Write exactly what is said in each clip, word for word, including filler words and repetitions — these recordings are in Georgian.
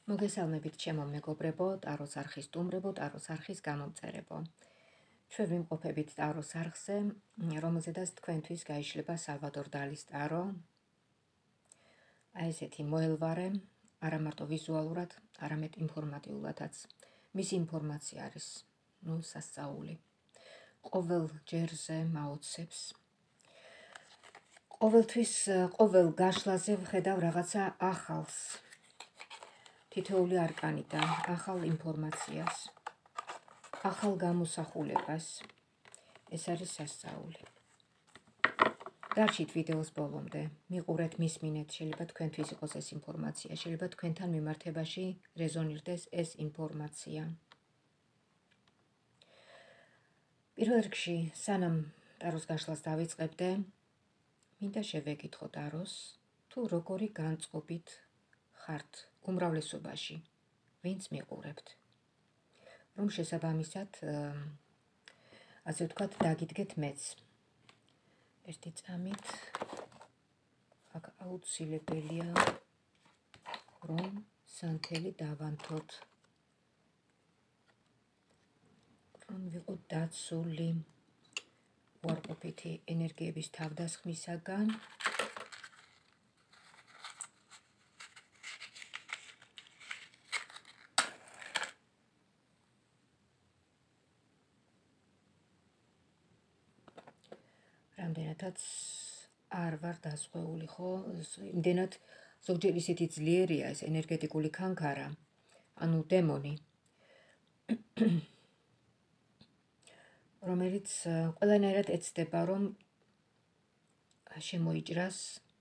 მოგესალმებით ჩემო მეგობრებო, ტაროს არხის სტუმრებო, ტაროს არხის გამომწერებო. ჩვენ ვიმყოფებით ტაროს არხზე, რომელზედაც თქვენთვის გაიშლება სალვადორ დალის ტარო. აი ესეთი მოელვარე, არა მარტო ვიზუალურად, არამედ ინფორმატიულადაც. მისი ინფორმაცია არის ნუ სასწაული. ყოველ ჯერზე მაოცებს. ყოველთვის, ყოველ გაშლაზე ვხედავ რაღაცა ახალს. თითოეული არკანიდან, ახალ ინფორმაციას, ახალ გამოსახულებას. ეს არის სასწაული. დარჩით ვიდეოს ბოლომდე, მიყურეთ, მისმინეთ, შეიძლება თქვენთვის იყოს ეს ინფორმაცია, შეიძლება თქვენთან მიმართებაში რეზონირდეს ეს ინფორმაცია. პირველ რიგში, სანამ ტაროს გაშლას დავიწყებდე, მინდა შევეკითხო ტაროს, თუ როგორი განწყობით ხართ უმრავლესობაში, ვინც მიყურებთ. რომ შესაბამისად, ასე ვთქვათ, დაგიდგეთ მეც. ერთი წამით, აქ აუცილებელია, რომ სანთელი დავანთოთ, რომ ვიყოთ დაცული უარყოფითი ენერგიების თავდასხმისაგან. რამდენადაც არ ვარ დასხვეული, ხო? იმდენად ზოგჯერ ისეთი ძლიერია ეს ენერგეტიკული ქანქარა, ანუ დემონი, რომელიც ყველანაირად ეცდება, რომ შემოიჭრას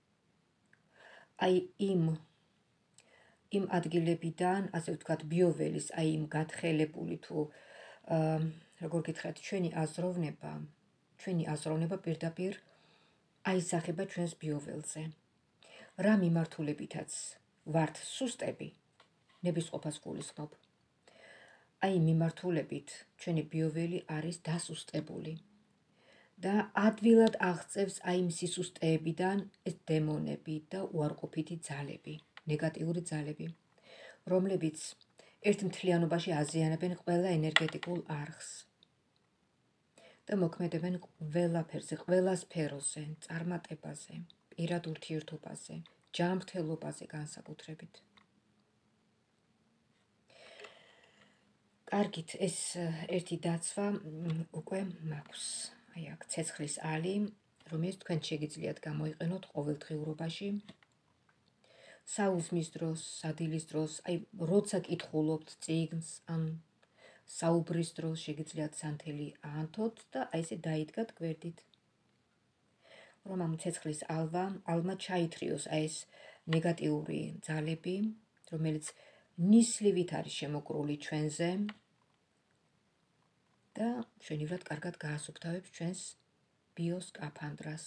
აი იმ იმ ადგილებიდან, ასე ვთქვათ, ბიოველის, აი იმ გათხელებული თუ როგორ გითხრათ, ჩვენი აზროვნება, ჩვენი აზროვნება პირდაპირ აისახება ჩვენს ბიოველზე. რა მიმართულებითაც ვართ სუსტები, ნებისყოფას გულისხმობ. აი მიმართულებით ჩვენი ბიოველი არის დასუსტებული და ადვილად აღწევს აი იმ სისუსტეებიდან ეს დემონები და უარყოფითი ძალები, ნეგატიური ძალები, რომლებიც ერთ მთლიანობაში აზიანებენ ყველა ენერგეტიკულ არხს და მოქმედებენ ყველაფერზე, ყველა სფეროზე, წარმატებაზე, პირად ურთიერთობაზე, ჯანმრთელობაზე განსაკუთრებით. კარგით, ეს ერთი დაცვა უკვე მაქვს. აი აქ ცეცხლის ალი, რომელიც თქვენ შეგიძლიათ გამოიყენოთ ყოველდღიურობაში. საუზმის დროს, სადილის დროს, აი როცა კითხულობთ წიგნს, ან საუბრის დროს შეგიძლიათ სანთელი აანთოთ და აი ესე დაიდგათ გვერდით. რომ ამ ცეცხლის ალვა, ალმა ჩაითრიოს აი ეს ნეგატიური ძალები, რომელიც ნისლივით არის შემოკრული ჩვენზე და ჩვენივრად კარგად გაასუფთავებს ჩვენს ბიოსკაფანდრას.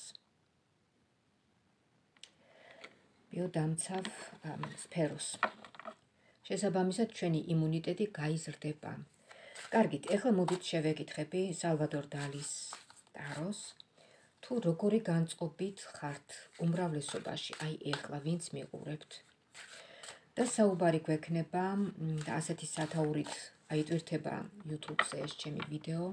ბიოდამცავ სფეროს. შესაბამისად, ჩვენი იმუნიტეტი გაიზრდება. კარგით, ეხლა მოდით შევეკითხები სალვადორ დალის ტაროს, თუ როგორი განწყობით ხართ უმრავლესობაში, აი ეხლა ვინც მიყურებთ. და საუბარი გვექნება და ასეთი სათაურით აიტვირთება YouTube-ზე ეს ჩემი ვიდეო.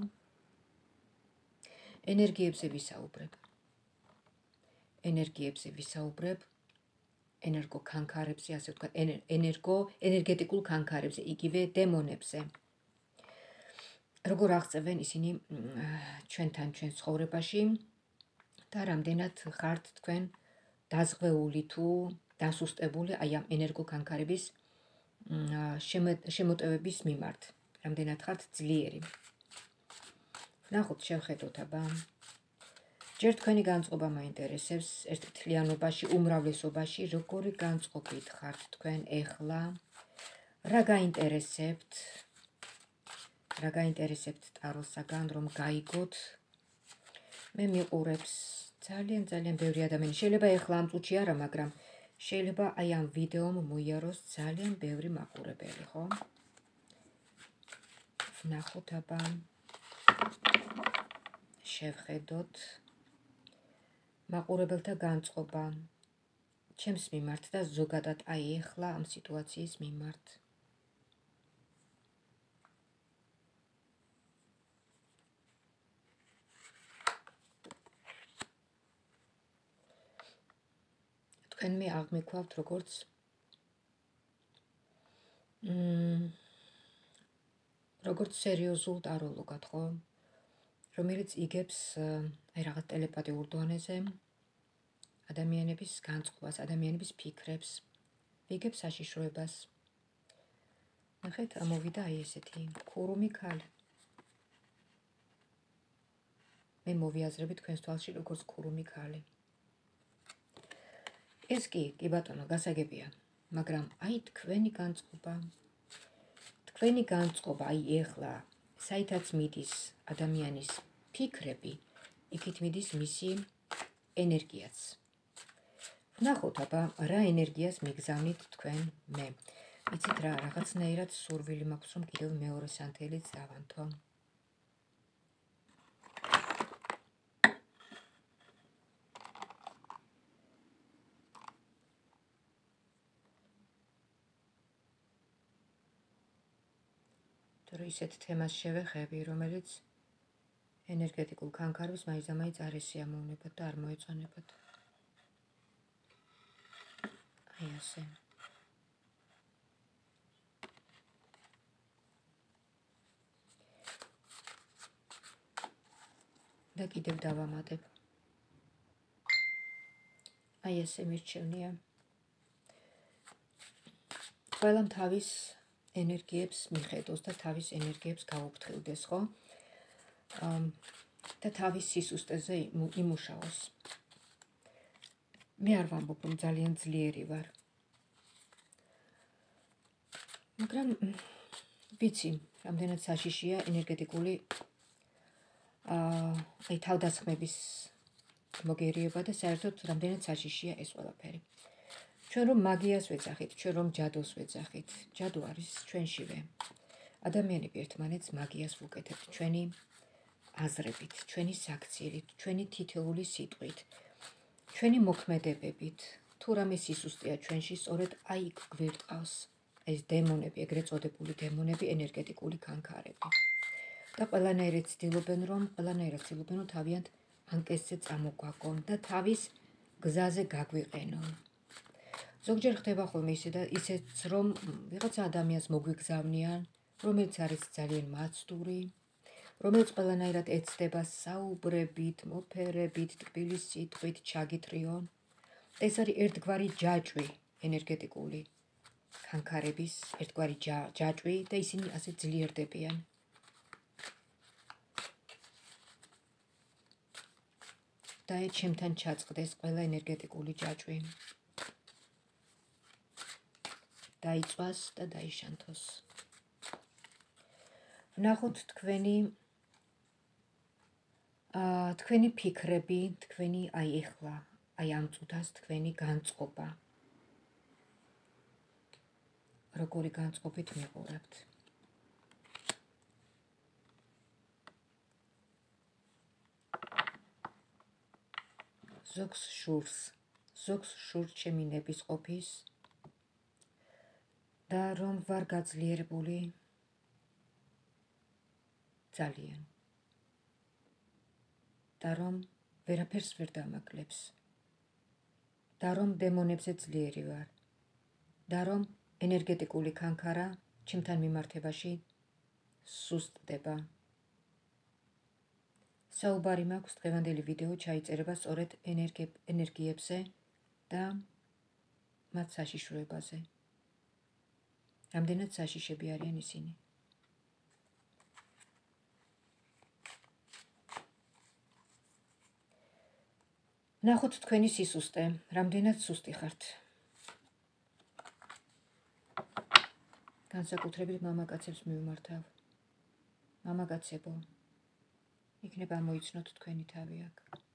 ენერგიებზე ვისაუბრებ. ენერგიებზე ვისაუბრებ, ენერგო ქანქარებზე, ასე ვთქვათ, ენერგო, ენერგეტიკულ ქანქარებზე, იგივე დემონებზე. როგორ აღწევენ ისინი ჩვენთან, ჩვენ ცხოვრებაში და რამდენად ხართ თქვენ დაზღვეული თუ დასუსტებული აი ამ ენერგო ქანქარების შემოტევების მიმართ, რამდენად ხართ ძლიერი. ნახოთ, შევხედოთ აბა. ჯერ თქვენი განწყობა მაინტერესებს, ერთ მთლიანობაში, უმრავლესობაში, როგორი განწყობით ხართ თქვენ ეხლა, რა გაინტერესებთ, რა გაინტერესებთ ტაროსაგან, რომ გაიგოთ. მე მიყურებს ძალიან ძალიან ბევრი ადამიანი. შეიძლება ეხლა ამ წუთში არა, მაგრამ შეიძლება აი ამ ვიდეომ მოიაროს ძალიან ბევრი მაყურებელი, ხო? ნახოთ აბა. შევხედოთ მაყურებელთა განწყობა. ჩემს მიმართ და ზოგადად აი ეხლა ამ სიტუაციის მიმართ. თქვენ მე აღმექვავთ როგორც მ როგორც სერიოზულ ტაროლოგად, ხო? რომელიც იგებს აი რაღაც ტელეპათიურ დონეზე ადამიანების განწყობას, ადამიანების ფიქრებს, იგებს საშიშროებას. ნახეთ, ამოვიდა აი ესეთი ქურუმი ქალი. მე მოვიაზრები თქვენს თვალში როგორც ქურუმი ქალი. ეს კი, კი ბატონო, გასაგებია, მაგრამ აი თქვენი განწყობა, თქვენი განწყობა აი ეხლა, საითაც მიდის ადამიანის ფიქრები, იქით მიდის მისი ენერგიაც. ვნახოთ, აბა, რა ენერგიას მიგზავნით თქვენ მე. იცით რა, რაღაცნაირად სურვილი მაქვს, რომ კიდევ მეორე სანთელიც დავანთო. ისეთ თემას შევეხები, რომელიც ენერგეტიკულ ქანქარებს მაინც-ამაინც არ ესიამოვნებათ და არ მოეწონებათ. აი ასე. და კიდევ დავამატებ. აი ესე მირჩევნია. ყველამ თავის ენერგიებს მიხედოს და თავის ენერგიებს გაუფრთხილდეს, ხო? და თავის სისუსტეზე იმუშაოს. მე არ ვამბობ, რომ ძალიან ძლიერი ვარ. მაგრამ ვიცი, რამდენად საშიშია ენერგეტიკული აი თავდასხმების მოგერიება და საერთოდ რამდენად საშიშია ეს ყველაფერი. ჩვენ რომ მაგიას ვეძახით, ჩვენ რომ ჯადოს ვეძახით, ჯადო არის ჩვენშივე. ადამიანები ერთმანეთს მაგიას ვუკეთებთ ჩვენი აზრებით, ჩვენი საქციელით, ჩვენი თითოეული სიტყვით, ჩვენი მოქმედებებით. თუ რამე სისუსტეა ჩვენში, სწორედ აი იქ გვირტყავს ეს დემონები, ეგრეთ წოდებული დემონები, ენერგეტიკული ქანქარები. და ყველანაირად ცდილობენ, რომ ყველანაირად ცდილობენ, რომ თავიანთ ანკესზე წამოგვაგონ და თავის გზაზე გაგვიყენონ. ზოგჯერ ხდება ხოლმე ისეც, რომ ვიღაცა ადამიანს მოგვიგზავნიან, რომელიც არის ძალიან მაცდური, რომელიც ყველანაირად ეცდება საუბრებით, მოფერებით, ტკბილი სიტყვით ჩაგითრიონ. ეს არის ერთგვარი ჯაჭვი ენერგეტიკული ქანქარების, ერთგვარი ჯაჭვი და ისინი ასე ძლიერდებიან. და ჩემთან ჩაწყდეს ყველა ენერგეტიკული ჯაჭვი. დაიწვას და დაიშანთოს. ვნახოთ თქვენი აა თქვენი ფიქრები, თქვენი აი ეხლა, აი ამ წუთას თქვენი განწყობა. როგორი განწყობით მიყურებთ? ზოგს შურს, ზოგს შურს ჩემი ნების ყოფის და რომ ვარ გაძლიერებული ძალიან. და რომ ვერაფერს ვერ დამაკლებს. და რომ დემონებზე ძლიერი ვარ. და რომ ენერგეტიკული ქანქარა ჩემთან მიმართებაში სუსტდება. საუბარი მაქვს დღევანდელი ვიდეო ჩაიწერება სწორედ ენერგიებზე და მათ საშიშროებაზე. რამდენად საშიშები არიან ისინი. ნახოთ თქვენი სისუსტე, რამდენად სუსტი ხართ. განსაკუთრებით მამაკაცებს მივმართავ. მამაკაცებო, იქნება მოიცნოთ თქვენი თავი აქ.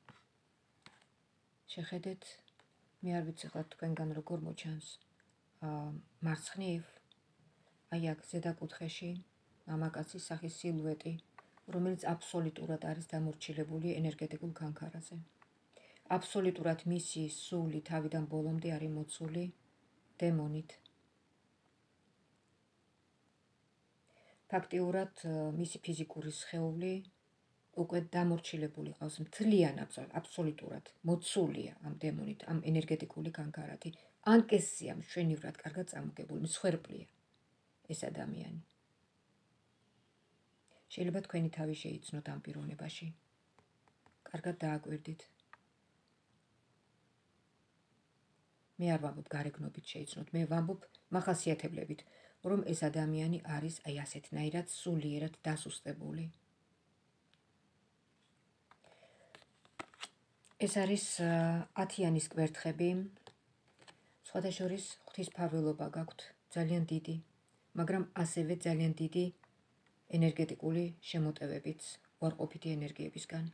შეხედეთ, მე არ ვიცი ხლა თქვენგან როგორ მოჩანს. მარცხნივ, აი აქ ზედა კუთხეში, მამაკაცის სახის სილუეტი, რომელიც აბსოლუტურად არის დამორჩილებული ენერგეტიკულ ქანქარაზე. აბსოლუტურად მისი სული თავიდან ბოლომდე არის მოცული დემონით. ფაქტიურად მისი ფიზიკური სხეული უკვე დამორჩილებული ყავს, მთლიან აბსოლუტურად მოცულია ამ დემონით, ამ ენერგეტიკული განკარათი. ანკესია მშვენივრად კარგად წამოგებული, მსხვერპლია ეს ადამიანი. შეიძლება თქვენი თავი შეიცნოთ ამ პიროვნებაში. კარგად დააკვირდით. მე არ ვამბობ გარეგნობით შეიცნოთ, მე ვამბობ მახასიათებლებით, რომ ეს ადამიანი არის აი ასეთნაირად სულიერად დასუსტებული. ეს არის ათიანის კვერთხები, სხვადასხვის ღვთისმფარველობა გაქვთ ძალიან დიდი, მაგრამ ასევე ძალიან დიდი ენერგეტიკული შემოტევებით, უარყოფითი ენერგიებისგან.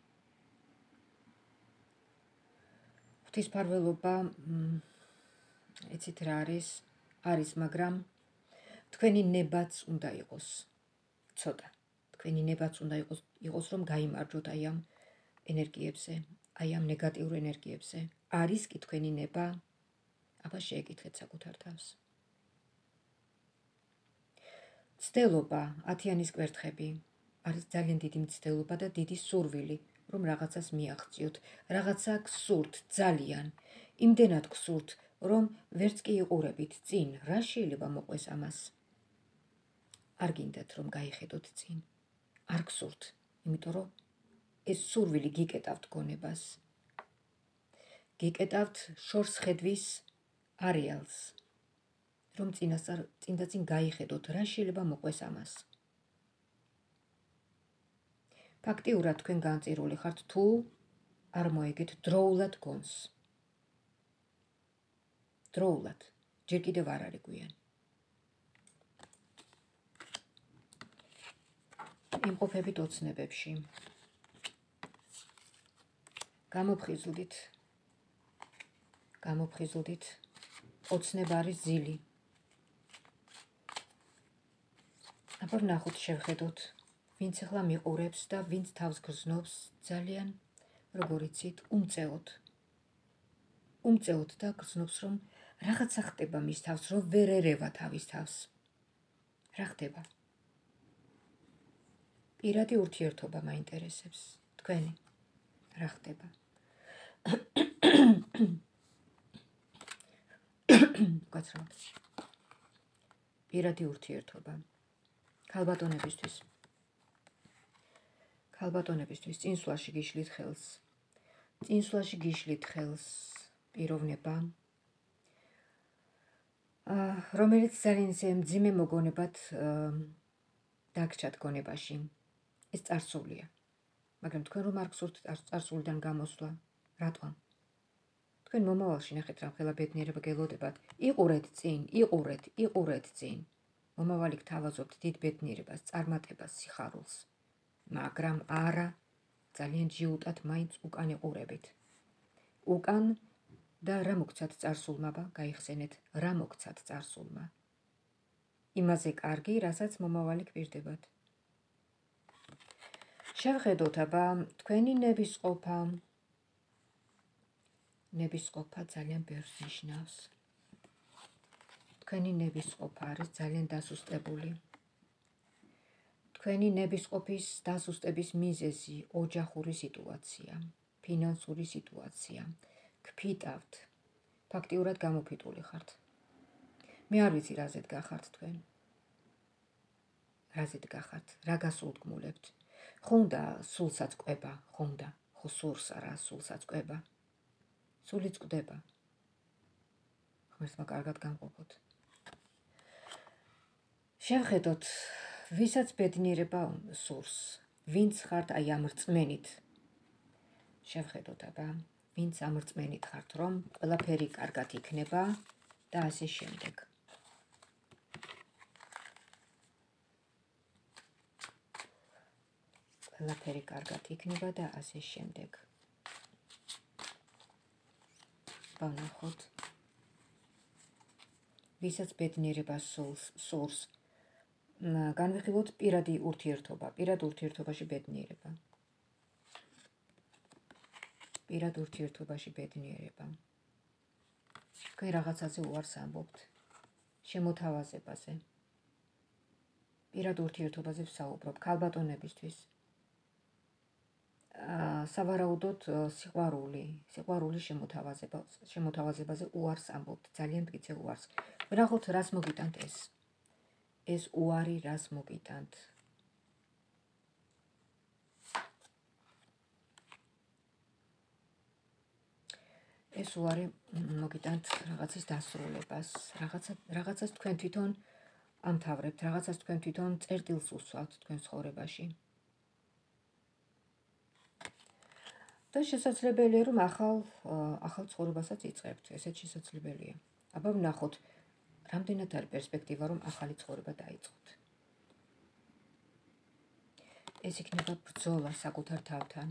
ღვთისმფარველობა, ეცით რა არის, არის, მაგრამ თქვენი ნებაც უნდა იყოს ცოტა. თქვენი ნებაც უნდა იყოს, იყოს რომ გაიმარჯვოთ აი ამ ენერგიებზე, აი ამ ნეგატიურ ენერგიებზე. არის კი თქვენი ნება, აბა შეეკითხეთ საკუთარ თავს. მცდელობა, ათიანის კვერთხები, არის ძალიან დიდი მცდელობა და დიდი სურვილი, რომ რაღაცას მიაღწიოთ, რაღაცა გსურთ ძალიან, იმდენად გსურთ, რომ ვერც კი იყურებით წინ, რა შეიძლება მოყვეს ამას? არ გინდათ რომ გაიხედოთ წინ, არ გსურთ, იმიტომ რომ ეს სურვილი გიკეტავთ გონებას. გიკეტავთ შორს ხედვის არეალს, რომ წინასწარ წინ და წინ გაიხედოთ, რა შეიძლება მოყვეს ამას. ფაქტიურად თქვენ განწირული ხართ, თუ არ მოეგეთ დროულად გონს. დროულად, ჯერ კიდევ არ არის გვიან. იმყოფებით ოცნებებში. გამოფხიზლდით. გამოფხიზლდით. ოცნება არის ზილი. აბა ვნახოთ, შევხედოთ, ვინც ახლა მიყურებს და ვინც თავს გრძნობს ძალიან, როგორ იცით, უმწეოდ. უმწეოდ და გრძნობს, რომ რაღაცა ხდება მის თავს, რომ ვერ ერევა თავის თავს. რა ხდება? პირადი ურთიერთობა მაინტერესებს. თქვენი რა ხდება? გაცრავთ. პირადი ურთიერთობა. ქალბატონებისთვის. ქალბატონებისთვის წინსვლაში გიშლით ხელს. წინსვლაში გიშლით ხელს პიროვნება, რომელიც ძალიან ისე მძიმე მოგონებად დაგჭათ გონებაში. ეს წარსულია. მაგრამ თქვენ რომ არ გსურთ წარსულიდან გამოსვლა, რატომ? თქვენ მომავალში ნახეთ რა ხელა ბედნიერება გელოდებათ. იყურეთ წინ, იყურეთ, იყურეთ წინ. მომავალი გთავაზობთ დიდ ბედნიერებას, წარმატებას, სიხარულს. მაგრამ არა, ძალიან ჯიუტად მაინც უკან იყურებით. უკან და რა მოგცათ წარსულმა, გაიხსენეთ, რა მოგცათ წარსულმა. იმაზე კარგი, რასაც მომავალი გვირდებათ. შევხედოთ, აბა, თქვენი ნებისყოფა. ნებისყოფა ძალიან ბევრს ნიშნავს. თქვენი ნებისყოფა არის ძალიან დასუსტებული. თქვენი ნებისყოფის დასუსტების მიზეზი ოჯახური სიტუაცია, ფინანსური სიტუაცია. გფიტავთ. ფაქტიურად გამოფიტული ხართ. მე არ ვიცი რაზედ გახართ თქვენ. რაზედ გახართ, რა გასულდგმულებთ. ხუნდა სულსაც ყვება, ხუნდა, ხო სურს არა სულსაც ყვება. სულიც ყვდება. ღმერთმა კარგად გამყოფოთ. შევხედოთ, ვისაც ბედნიერება სურს, ვინც ხართ აი ამ რწმენით. შევხედოთ, აბა, ვინც ამ რწმენით ხართ, რომ ყველაფერი კარგად იქნება და ასე შემდეგ. ყველაფერი კარგად იქნება და ასე შემდეგ. ვნახოთ. ვისაც ბედნიერება სურს, განვიხილოთ პირადი ურთიერთობა, პირად ურთიერთობაში ბედნიერება. პირად ურთიერთობაში ბედნიერება. თქვენ რაღაცაზე უარს ამბობთ, შემოთავაზებაზე. პირად ურთიერთობაზე ვსაუბრობ, ქალბატონებისთვის. სავარაუდოდ სიყვარული, სიყვარული შემოთავაზებაზე უარს ამბობთ, ძალიან მტკიცე უარს. ვნახოთ, რას მოგიტანთ ეს. ეს უარი რას მოგიტანთ. ეს უარი მოგიტანთ რაღაცის დასრულებას, რაღაცა რაღაცას თქვენ თვითონ ამთავრებთ, რაღაცას თქვენ თვითონ წერტილს უსვავთ თქვენ ცხოვრებაში. და შესაძლებელია, რომ ახალ ახალ ცხოვრებასაც იწყებთ, ესეც შესაძლებელია. აბა ვნახოთ, რამდენად არის პერსპექტივა, რომ ახალი ცხოვრება დაიწყოთ. ეს იქნება ბრძოლა საკუთარ თავთან.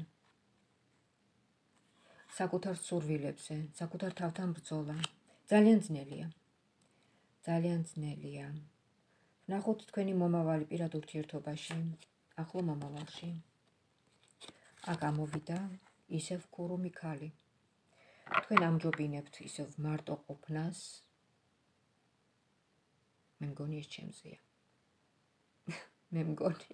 საკუთარ სურვილებზე, საკუთარ თავთან ბრძოლა. ძალიან ძნელია. ძალიან ძნელია. ვნახოთ თქვენი მომავალი პირად ურთიერთობაში, ახლო მომავალში. აქ ამოვიდა ისევ ქურუმი ქალი. თქვენ ამჯობინებთ ისევ მარტო ყოფნას. მე მგონი ეს ჩემზეა. მე მგონი.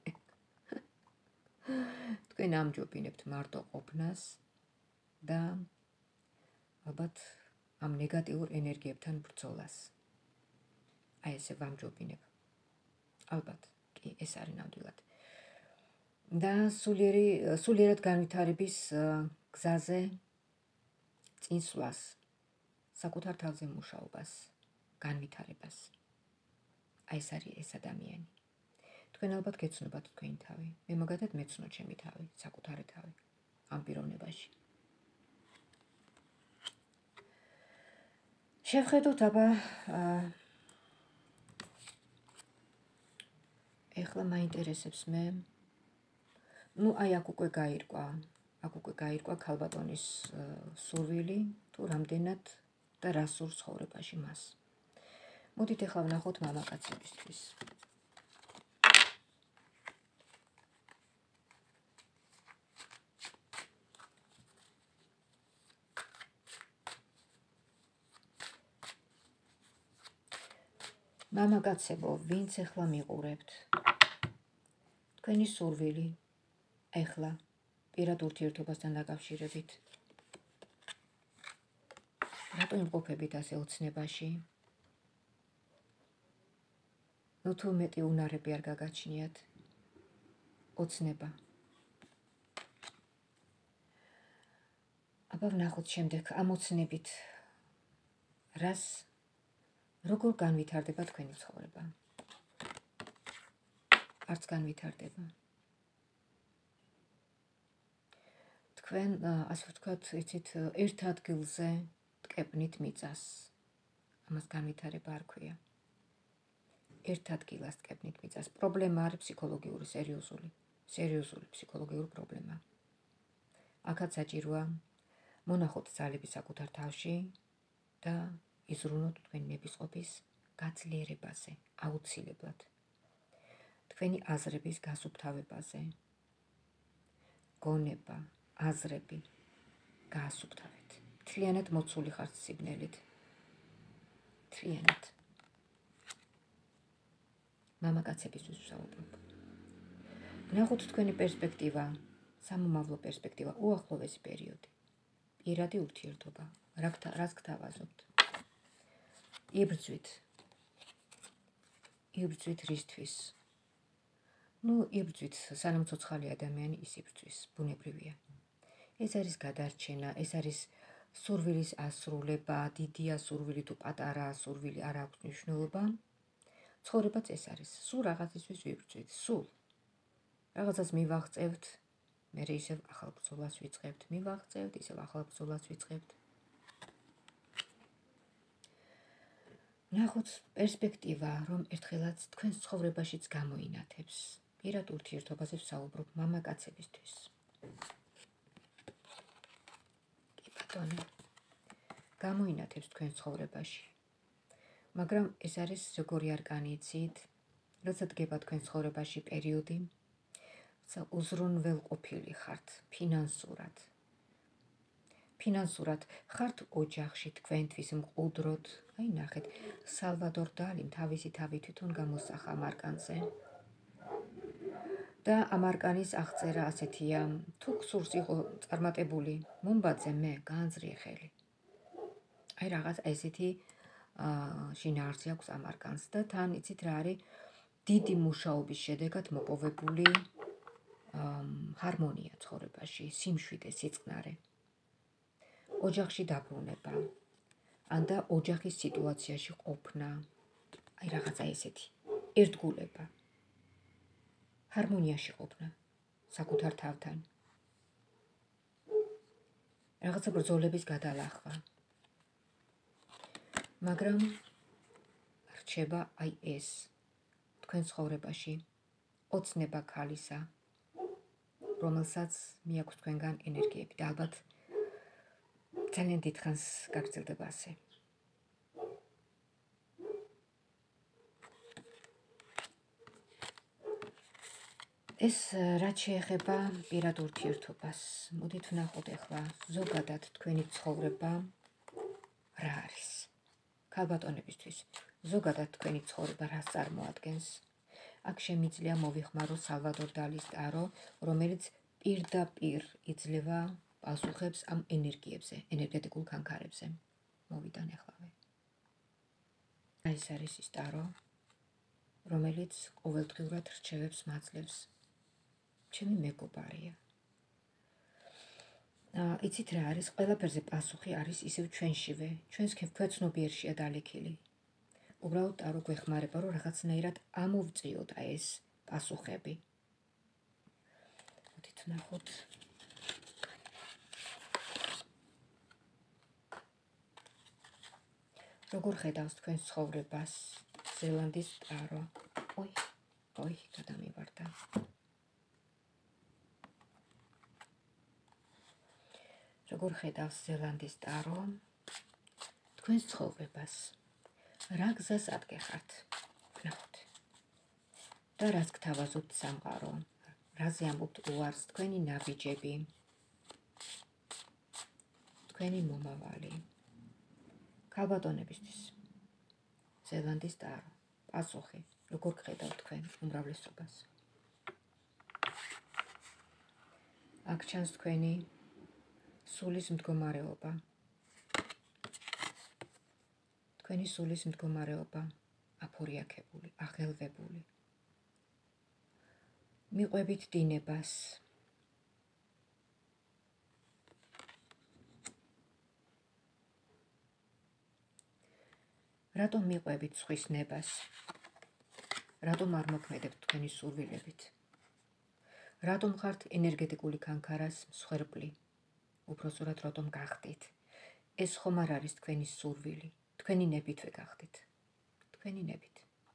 თქვენ ამჯობინებთ მარტო ყოფნას და ალბათ ამ ნეგატიურ ენერგიებთან ბრძოლას. აი ესე ვამჯობინებ. ალბათ, კი, ეს არის ნამდვილად. და სულიერი სულიერად განვითარების გზაზე წინსვლას, საკუთარ თავზე მუშაობას, განვითარებას. აი ეს არის ეს ადამიანი. თქვენ ალბათ გეცნობათ თქვენი თავი. მე მაგათად მეცნო ჩემი თავი, საკუთარი თავი ამ პიროვნებაში. შევხედოთ აბა ეხლა მაინტერესებს მე ну, აი აქ უკვე გაირკვა, აქ უკვე გაირკვა ქალბატონის სურვილი, თუ რამდენად და რა სურს ცხოვრებაში მას. მოდით ეხლა ვნახოთ მამაკაცებისთვის. მამაკაცებო, ვინც ეხლა მიყურებთ, თქვენი სურვილი ეხლა პირად ურთიერთობასთან დაკავშირებით. რატო იმყოფებით ასე ოცნებაში? ნუ თუ მეტი უნარები არ გაგაჩნიათ. ოცნება. აბა ვნახოთ შემდეგ ამ ოცნებით რას როგორ განვითარდება თქვენი ცხოვრება? არც განვითარდება. თქვენ, ასე ვთქვათ, იცით, ერთ ადგილზე ტკეპნით მიწას. ამას განვითარება არ ქვია. ერთ ადგილას ტკეპნით მიწას. პრობლემა არის ფსიქოლოგიური, სერიოზული, სერიოზული ფსიქოლოგიური პრობლემა. აქაც საჭიროა მონახოთ ძალები საკუთარ თავში და იზრუნოთ თქვენი ნებისყოფის გაძლიერებაზე, აუცილებლად. თქვენი აზრების გასუფთავებაზე. გონება, აზრები გაასუფთავეთ. მთლიანად მოცული ხართ სიბნელით. მთლიანად. მამაკაცებისთვის ვსაუბრობ. ვნახოთ თქვენი პერსპექტივა, სამომავლო პერსპექტივა, უახლოვესი პერიოდი. პირადი ურთიერთობა, რას გთავაზობთ? იბრძვით. იბრძვით რისთვის? ну, იბრძვით, სანამ ცოცხალი ადამიანი ის იბრძვის, ბუნებრივია. ეს არის გადარჩენა, ეს არის სურვილის ასრულება, დიდია სურვილი თუ პატარაა სურვილი, არ აქვს მნიშვნელობა. ცხოვრებაც ეს არის. სულ რაღაცისთვის ვიბრძვით, სულ. რაღაცას მივაღწევთ, მერე ისევ ახალ ბრძოლას ვიწყებთ, მივაღწევთ, ისევ ახალ ბრძოლას ვიწყებთ. ვნახოთ პერსპექტივა, რომ ერთხელაც თქვენს ცხოვრებაშიც გამოინათებს. პირად ურთიერთობაზე ვსაუბრობ მამაკაცებისთვის. კი ბატონო, გამოინათებს თქვენს ცხოვრებაში. მაგრამ ეს არის როგორი არკანი იცით, როცა დგება თქვენს ცხოვრებაში პერიოდი, როცა უზრუნველყოფილი ხართ ფინანსურად, ფინანსურად ხართ ოჯახში თქვენთვის მყუდროდ, აი ნახეთ, სალვადორ დალიმ თავისი თავი თვითონ გამოსახა ამ არკანზე. და ამ არკანის აღწერა ასეთია: თუ გსურს იყო წარმატებული მომბაძე, მე გაანძრიე ხელი. აი რაღაც ესეთი შინაარსი აქვს ამ არკანს და თან იცით რა არის? დიდი მუშაობის შედეგად მოპოვებული ჰარმონია ცხოვრებაში, სიმშვიდე, სიწყნარე. ოჯახში დაბრუნება, ან და ოჯახის სიტუაციაში ყოფნა, აი რაღაცა ესეთი, ერთგულება, ჰარმონიაში ყოფნა, საკუთარ თავთან. რაღაცა ბრძოლების გადალახვა. მაგრამ რჩება აი ეს თქვენ ცხოვრებაში ოცნება ქალისა, რომელსაც მიაქვს თქვენგან ენერგიები და ალბათ ძალიან დიდხანს გაგრძელდება ასე. ეს რაც შეეხება პირად ურთიერთობას, მოდით ვნახოთ ახლა ზოგადად თქვენი ცხოვრება რა არის. ქალბატონებისთვის ზოგადად თქვენი ცხოვრება რას წარმოადგენს? აქ შემიძლია მოვიხმარო სალვადორ დალის ტარო, რომელიც პირდაპირ იძლევა პასუხებს ამ ენერგიებზე, ენერგეტიკულ ქანქარებზე. მოვიდან ახლავე. ეს არის ის ტარო, რომელიც ყოველდღიურად რჩევებს მაძლევს. ჩემი მეგობარია. იცით რა არის? ყველაფერზე პასუხი არის ისევ ჩვენშივე, ჩვენს ქვეცნობიერშია დალექილი. უბრალოდ ტარო გვეხმარება, რომ რაღაცნაირად ამოვწიოთ ეს პასუხები. მოდით ვნახოთ. როგორ ხედავს თქვენს ცხოვრებას ზელანდიის ტარო? ой, ой, გადამივარდა. როგორ ხედავს ზელანდიის ტარო თქვენს ცხოვრებას? რა გზას ადგეხართ? ვნახოთ. და რას გთავაზობთ სამყარო? რაზე ამბობთ უარს თქვენი ნაბიჯები? თქვენი მომავალი. ქალბატონებისთვის ზელანდიის ტარო. პასუხი. როგორ გხედავთ თქვენ უმრავლესობას? აქ ჩანს თქვენი სულის მდგომარეობა. თქვენი სულის მდგომარეობა აფორიაქებული, აღელვებული. მიყვებით დინებას. რატომ მიყვებით სხვის ნებას? რატომ არ მოქმედებთ თქვენი სურვილებით? რატომ ხართ ენერგეტიკული ქანქარას მსხვერპლი? უпроსურად რატომ გახდით? ეს ხომ არ არის თქვენი სურვილი, თქვენი ნებითვე გახდით. თქვენი ნებით.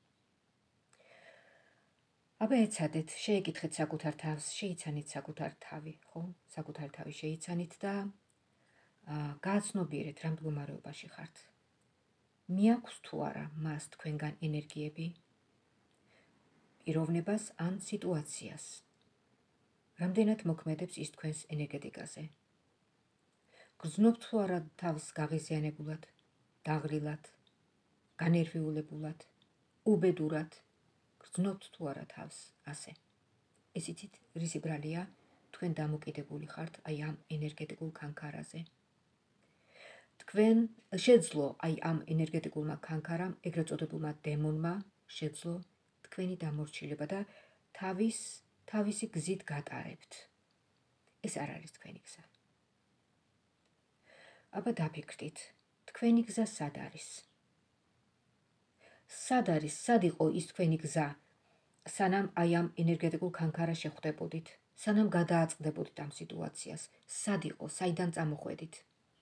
აბა ეცადეთ, შეეკითხეთ საკუთარ თავს, შეიცანით საკუთარ თავი, ხო? საკუთარ თავი შეიცანით და გააცნობიერეთ რა მდგომარეობაში ხართ. მიაქვს თუ არა მას თქვენგან ენერგიები, პიროვნებას ან სიტუაციას? რამდენად მოქმედებს ის თქვენს ენერგეტიკაზე? გრძნობთ თუ არა თავს გაღიზიანებულად, დაღრილად, განერვიულებულად, უბედურად? გრძნობთ თუ არა თავს ასე? ეს იცით რისი ბრალია თქვენ დამოკიდებული ხართ აი ამ ენერგეტიკულ ქანქარაზე. თქვენ შეძლო აი ამ ენერგეტიკულმა ქანქარამ, ეგრეთ წოდებულმა დემონმა შეძლო თქვენი დამორჩილება და თავის თავისი გზით გატარებთ. ეს არ არის თქვენი გზა. აბა დაფიქრდით, თქვენი გზა სად არის? სად არის, სად იყო ის თქვენი გზა, სანამ აი ამ ენერგეტიკულ ქანქარას შეხვდებოდით, სანამ გადააწყდებოდით ამ სიტუაციას, სად იყო, საიდან წამოხვედით?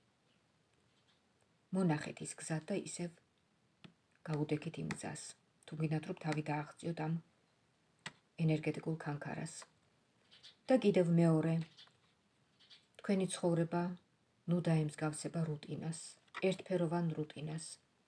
მონახეთ ის გზა და ისევ გაუდექით იმ გზას, თუ გინდათ რომ თავი დააღწიოთ ამ ენერგეტიკულ ქანქარას. და კიდევ მეორე, თქვენი ცხოვრება ნუ დაემსგავსება რუტინას, ერთფეროვან რუტინას.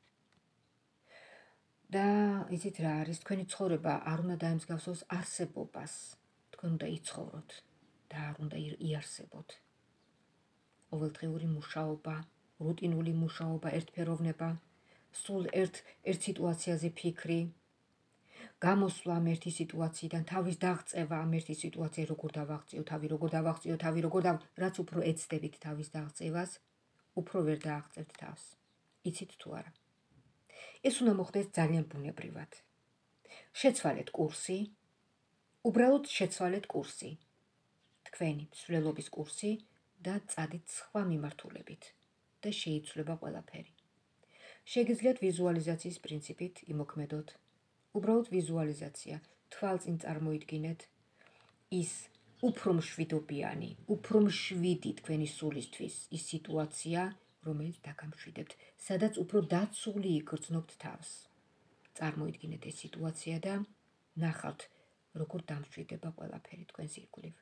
და იცით რა არის, თქვენი ცხოვრება არ უნდა დაემსგავსოს არსებობას, თქვენ უნდა იცხოვროთ და არ უნდა იარსებოთ. ყოველდღიური მუშაობა, რუტინული მუშაობა, ერთფეროვნება, სულ ერთ ერთ სიტუაციაზე ფიქრი, გამოსვლა ამ ერთი სიტუაციიდან, თავის დაღწევა ამ ერთი სიტუაცია, როგორ დავაღწიო თავი, როგორ დავაღწიო თავი, როგორ და რაც უფრო ეცდებით თავის დაღწევას, უფრო ვერ დააღწევთ თავს. იცით თუ არა? ეს უნდა მოხდეს ძალიან ბუნებრივად. შეცვალეთ კურსი, უბრალოდ შეცვალეთ კურსი. თქვენი მსვლელობის კურსი და წადით სხვა მიმართულებით და შეიცვლება ყველაფერი. შეგიძლიათ ვიზუალიზაციის პრინციპით იმოქმედოთ. უბრალოდ ვიზუალიზაცია. თვალწინ წარმოიდგინეთ ის უფრო მშვიდობიანი, უფრო მშვიდი თქვენი სულისთვის ის სიტუაცია, რომელიც დაგამშვიდებთ, სადაც უფრო დაცული იგრძნობთ თავს. წარმოიდგინეთ ეს სიტუაცია და ნახავთ, როგორ დამშვიდება ყველაფერი თქვენს ირგვლივ.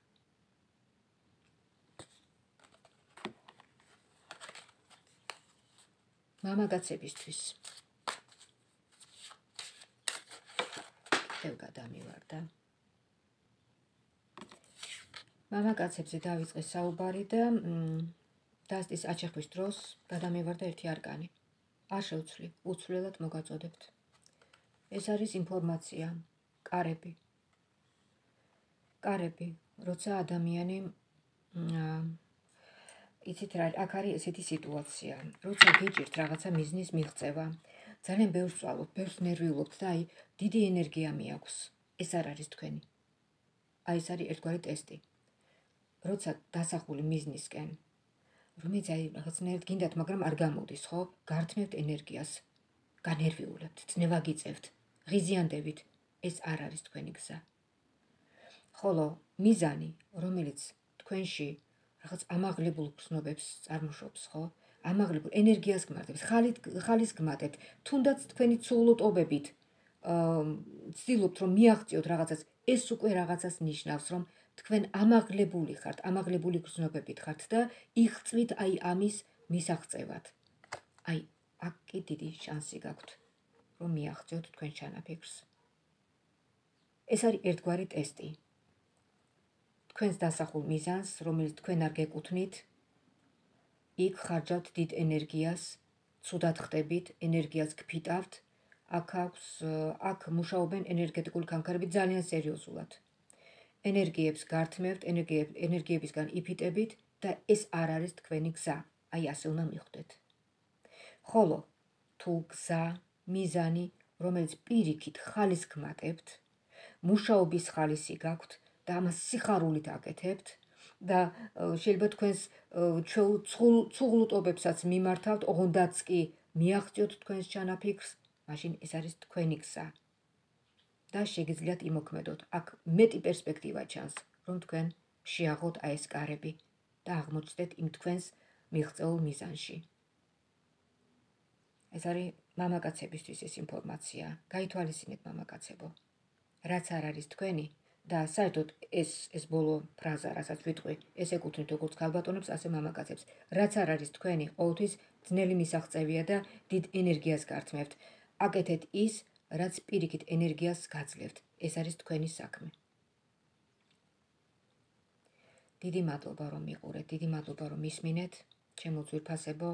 მამაკაცებისთვის ხელ გადამივარდა. მამაკაცებზე დავიწყე საუბარი და დასტის აჩეხვის დროს გადამივარდა ერთი არკანი. არ შევცვლი, უცვლელად მოგაწოდებთ. ეს არის ინფორმაცია, კარები. კარები, როცა ადამიანი იცით რა, აქ არის ესეთი სიტუაცია, როცა გეჭირთ რაღაცა მიზნის მიღწევა, ძალიან ბევრს ვწვალობთ, ბევრს ნერვიულობთ და აი დიდი ენერგია მიაქვს. ეს არ არის თქვენი. აი ეს არის ერთგვარი ტესტი. როცა დასახული მიზნისკენ, რომელიც აი რაღაცნაირად გინდათ, მაგრამ არ გამოდის, ხო? გართმევთ ენერგიას, განერვიულებთ, წნევა გიწევთ, ღიზიანდებით. ეს არ არის თქვენი გზა. ხოლო მიზანი, რომელიც თქვენში რაღაც ამაღლებულ გრძნობებს წარმოშობს, ხო? ამაღლებულ ენერგიას გმართებთ, ხალის გმატებთ, თუნდაც თქვენი ცუღლუტობებით ცდილობთ, რომ მიაღწიოთ რაღაცას, ეს უკვე რაღაცას ნიშნავს, რომ თქვენ ამაღლებული ხართ, ამაღლებული გრძნობებით ხართ და იღწვით აი ამის მისაღწევად. აი, აქ კი დიდი შანსი გაქვთ, რომ მიაღწიოთ თქვენ ჩანაფიქრს. ეს არის ერთგვარი ტესტი. თქვენს დასახულ მიზანს, რომელიც თქვენ არ გეკუთვნით, იქ ხარჯავთ დიდ ენერგიას, ცუდად ხდებით, ენერგიას გფიტავთ, აქ აქვს, აქ მუშაობენ ენერგეტიკული განვითარებით ძალიან სერიოზულად. ენერგიებს გართმევთ, ენერგიებისგან იფიტებით და ეს არ არის თქვენი გზა. აი ასე უნდა მიხვდეთ. ხოლო თუ გზა, მიზანი, რომელიც პირიქით ხალის გმატებთ, მუშაობის ხალისი გაქვთ და ამას სიხარულით აკეთებთ და შეიძლება თქვენს ცუღლუტობებსაც მიმართავთ, ოღონდაც კი მიაღწიოთ თქვენს ჩანაფიქრს, მაშინ ეს არის თქვენი გზა. და შეგიძლიათ იმოქმედოთ. აქ მეტი პერსპექტივა ჩანს, რომ თქვენ შეაღოთ აი ეს კარები და აღმოჩნდეთ იმ თქვენს მიღწეულ მიზანში. ეს არის მამაკაცებისთვის ეს ინფორმაცია. გაითვალისწინეთ მამაკაცებო. რაც არ არის თქვენი და საერთოდ ეს ეს ბოლო ფრაზა, რასაც ვიტყვი, ეს ეკუთვნით როგორც ქალბატონებს, ასე მამაკაცებს. რაც არ არის თქვენი, ყოველთვის ძნელი მისაღწევია და დიდ ენერგიას გართმევთ. აკეთეთ ის, რაც პირიქით ენერგიას გაძლევთ. ეს არის თქვენი საქმე. დიდი მადლობა, რომ მიყურეთ, დიდი მადლობა, რომ მისმინეთ, ჩემო ძვირფასებო.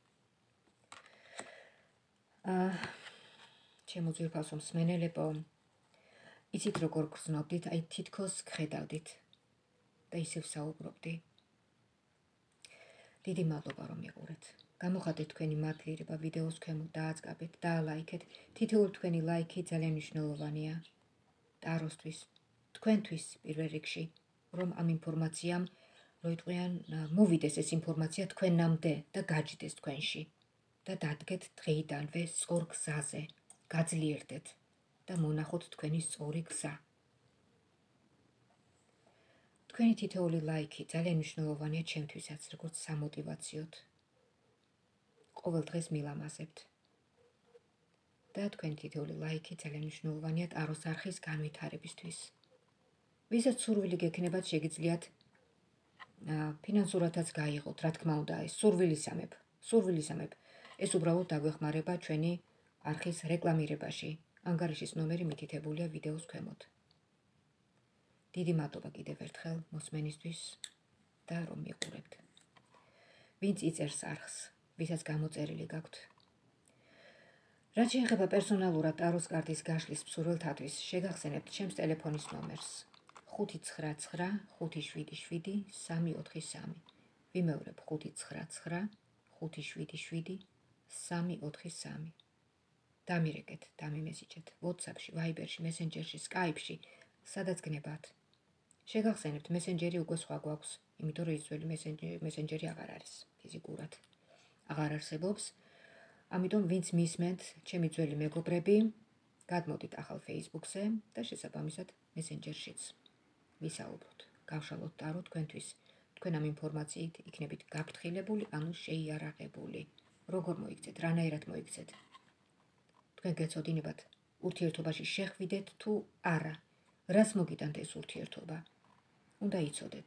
აა, ჩემო ძვირფასო მსმენელებო. იცით როგორ გრძნობდით, აი თითქოს გხედავდით და ისევ საუბრობდი. დიდი მადლობა, რომ მიყურეთ. გამოხატეთ თქვენი მადლიერება ვიდეოს ქვემოთ, დააწყაბეთ, დაალაიქეთ. თითოეული თქვენი ლაიქი ძალიან მნიშვნელოვანია და აროსთვის, თქვენთვის პირველ რიგში, რომ ამ ინფორმაციამ, რო იტყვიან, მოვიდეს ეს ინფორმაცია თქვენამდე და გაჯდეს თქვენში და დადგეთ დღეიდანვე სწორ გზაზე, გაძლიერდეთ და მონახოთ თქვენი სწორი გზა. თქვენი თითოეული ლაიქი ძალიან მნიშვნელოვანია ჩემთვისაც, როგორც სამოტივაციოდ. ყოველ დღეს მილამაზებთ. და თქვენი თითოეული ლაიქი ძალიან მნიშვნელოვანია ტაროს არხის განვითარებისთვის. ვისაც სურვილი გექნებათ, შეგიძლიათ ფინანსურადაც გაიღოთ, რა თქმა უნდა, ეს სურვილისამებ, სურვილისამებ. ეს უბრალოდ დაგვეხმარება ჩვენი არხის რეკლამირებაში. ანგარიშის ნომერი მითითებულია ვიდეოს ქვემოთ. დიდი მადლობა კიდევ ერთხელ მოსმენისთვის და რომ მიყურებთ. ვინც იწერს არხს, ვისაც გამოწერილი გაქვთ. რაც შეეხება პერსონალურად ტაროს კარტის გაშლის მსურველთათვის, შეგახსენებთ ჩემს ტელეფონის ნომერს ხუთი ცხრა ცხრა ხუთი შვიდი შვიდი სამი ოთხი სამი. ვიმეორებ ხუთი ცხრა ცხრა ხუთი შვიდი შვიდი სამი ოთხი სამი. დამირეკეთ, დამიმესიჯეთ WhatsApp-ში, Viber-ში, Messenger-ში, Skype-ში, სადაც გნებათ. შეგახსენებთ, Messenger-ი უკვე სხვა გვაქვს, იმიტომ რომ ის ძველი Messenger-ი აღარ არის ფიზიკურად. აღარ არსებობს. ამიტომ ვინც მისმენთ, ჩემი ძველი მეგობრები, გადმოდით ახალ Facebook-ზე და შესაბამისად Messenger-შიც ვისაუბროთ. გავშალოთ ტარო თქვენთვის. თქვენ ამ ინფორმაციით იქნებით გაფრთხილებული, ანუ შეიარაღებული. როგორ მოიქცეთ, რანაირად მოიქცეთ. თქვენ გეცოდინებათ ურთიერთობაში შეხვიდეთ თუ არა. რას მოგიტანთ ეს ურთიერთობა? უნდა იცოდეთ.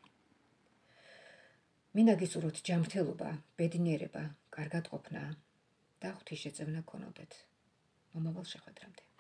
მინდა გისურვოთ ჯანმრთელობა, ბედნიერება, კარგად ყოფნა და ღვთის შეწევნა გქონოდეთ. მომავალ შეხვედრამდე.